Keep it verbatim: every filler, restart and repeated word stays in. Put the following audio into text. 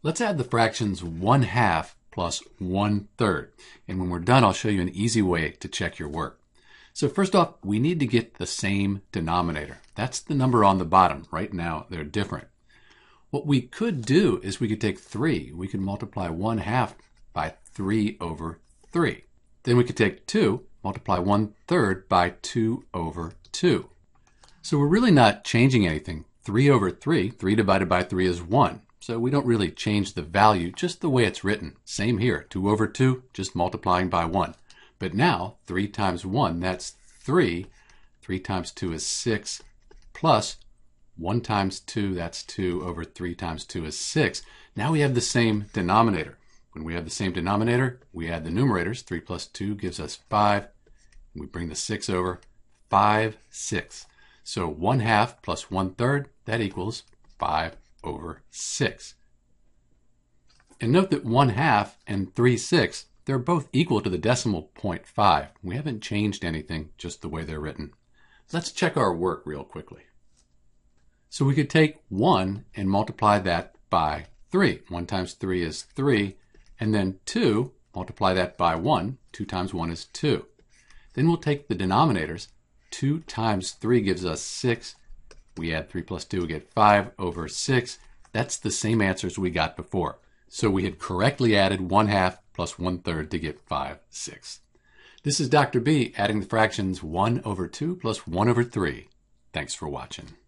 Let's add the fractions one half plus one third. And when we're done, I'll show you an easy way to check your work. So first off, we need to get the same denominator. That's the number on the bottom. Right now, they're different. What we could do is we could take three. We could multiply one half by three over three. Then we could take two, multiply one third by two over two. So we're really not changing anything. three over three, three divided by three is one. So we don't really change the value, just the way it's written. Same here, two over two, just multiplying by one. But now, three times one, that's three. three times two is six, plus one times two, that's two, over three times two is six. Now we have the same denominator. When we have the same denominator, we add the numerators. three plus two gives us five. We bring the six over, five, six. So one half plus one third, that equals five over six. And note that one half and three sixths, they're both equal to the decimal point five. We haven't changed anything, just the way they're written. Let's check our work real quickly. So we could take one and multiply that by three. one times three is three. And then two, multiply that by one. two times one is two. Then we'll take the denominators. two times three gives us six. We add three plus two, we get five over six. That's the same answers we got before. So we had correctly added one half plus one third to get five sixths. This is Doctor B adding the fractions one over two plus one over three. Thanks for watching.